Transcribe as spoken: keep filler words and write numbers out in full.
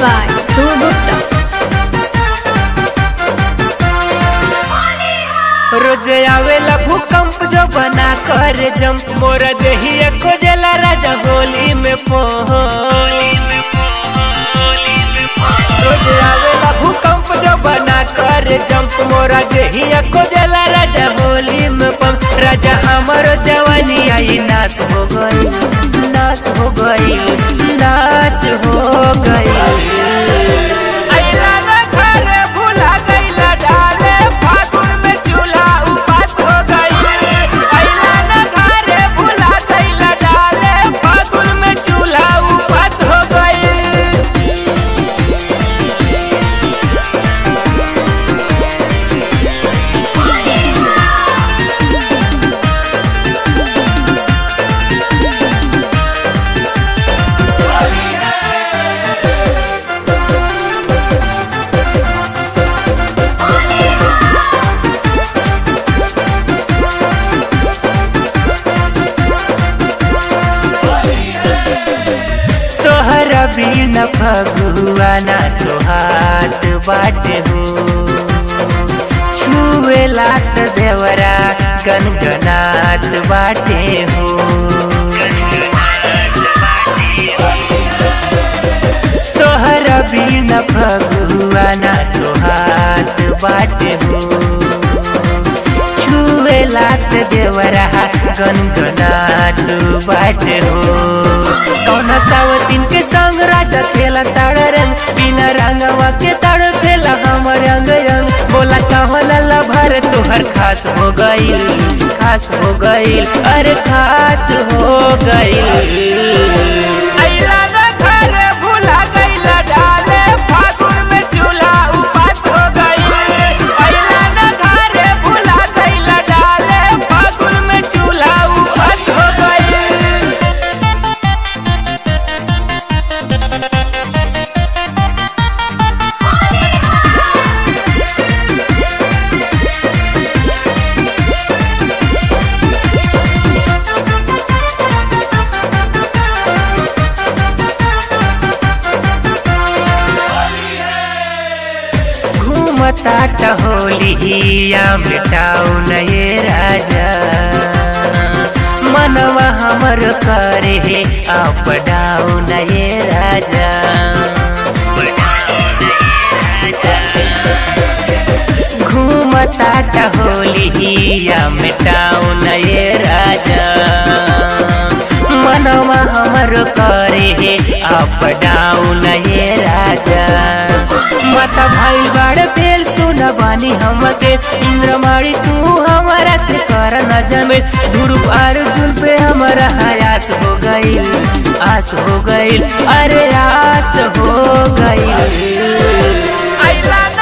by Dhruv Gupta. रोज आवेला भूकंप जो बना कर जंप मोरा देहिया खोजला राजा होली में पोहोली में रोज आवेला भूकंप जो बना कर जंप मोरा देहिया खोजला राजा होली में पंप राजा हमारो जवानी आई नाश हो गई नाश हो गई नाश हो गई बिना फगुआ ना सोहात बाटे हो छुएला त देवरा गनगनात बाटे हो तोहरा बिना फगुआ ना सोहात बाटे हो छुएला त देवरा गनगनात बाटे हो कौना सावतीन के संग राजा खेला ताड़ रंग बिना रंगवा के ताड़ फेला हमर अंग अंग बोला कहला लभर तोहर खास हो गई खास हो गई अरे खास हो गई ताटा होलिया मिटाऊ नये राजा मनवा हमर करे है आप डाऊ नये राजा घूम ताटा होलिया मिटाऊ नये राजा मनवा हमर करे है आप डाऊ नये राजा माता भाई बाड़ पेल सुना बानी हमके इंद्रमाणी तू हमारा से कर न जमे ध्रुव अर्जुन पे हमारा आस हो गई आस हो गई अरे आस हो गई।